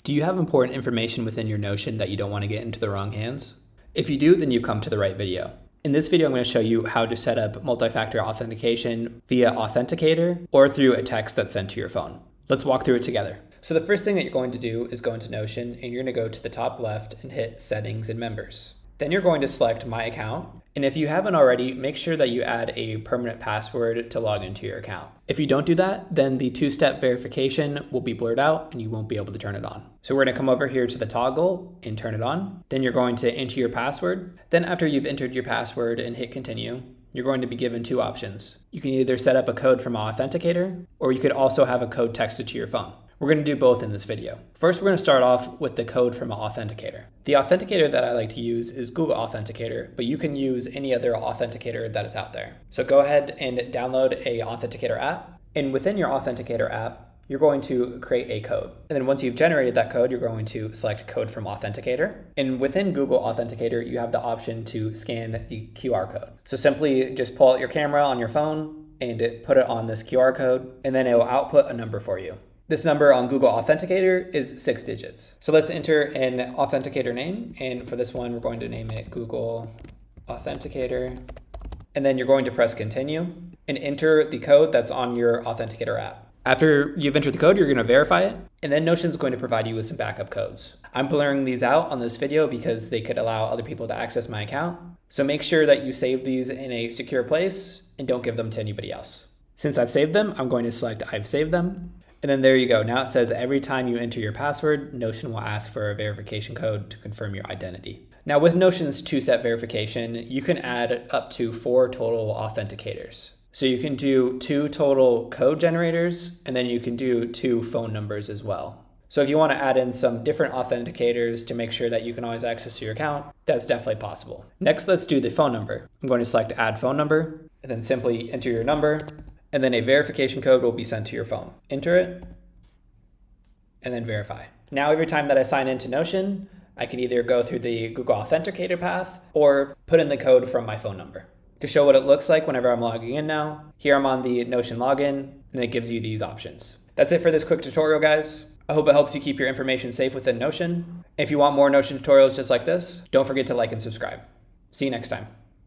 Do you have important information within your Notion that you don't want to get into the wrong hands? If you do, then you've come to the right video. In this video, I'm going to show you how to set up multi-factor authentication via Authenticator or through a text that's sent to your phone. Let's walk through it together. So the first thing that you're going to do is go into Notion and you're going to go to the top left and hit Settings and Members. Then you're going to select My Account. And if you haven't already, make sure that you add a permanent password to log into your account. If you don't do that, then the two-step verification will be blurred out and you won't be able to turn it on. So we're going to come over here to the toggle and turn it on. Then you're going to enter your password. Then after you've entered your password and hit continue, you're going to be given two options. You can either set up a code from Authenticator, or you could also have a code texted to your phone. We're going to do both in this video. First, we're going to start off with the code from Authenticator. The authenticator that I like to use is Google Authenticator, but you can use any other authenticator that is out there. So go ahead and download a Authenticator app. And within your Authenticator app, you're going to create a code. And then once you've generated that code, you're going to select code from Authenticator. And within Google Authenticator, you have the option to scan the QR code. So simply just pull out your camera on your phone and put it on this QR code, and then it will output a number for you. This number on Google Authenticator is 6 digits. So let's enter an Authenticator name. And for this one, we're going to name it Google Authenticator. And then you're going to press continue and enter the code that's on your Authenticator app. After you've entered the code, you're going to verify it. And then Notion's going to provide you with some backup codes. I'm blurring these out on this video because they could allow other people to access my account. So make sure that you save these in a secure place and don't give them to anybody else. Since I've saved them, I'm going to select I've saved them. And then there you go. Now it says every time you enter your password, Notion will ask for a verification code to confirm your identity. Now with Notion's two-step verification, you can add up to 4 total authenticators. So you can do 2 total code generators, and then you can do 2 phone numbers as well. So if you want to add in some different authenticators to make sure that you can always access your account, that's definitely possible. Next, let's do the phone number. I'm going to select add phone number, and then simply enter your number. And then a verification code will be sent to your phone. Enter it, and then verify. Now every time that I sign into Notion, I can either go through the Google Authenticator path or put in the code from my phone number. To show what it looks like whenever I'm logging in now, here I'm on the Notion login, and it gives you these options. That's it for this quick tutorial, guys. I hope it helps you keep your information safe within Notion. If you want more Notion tutorials just like this, don't forget to like and subscribe. See you next time.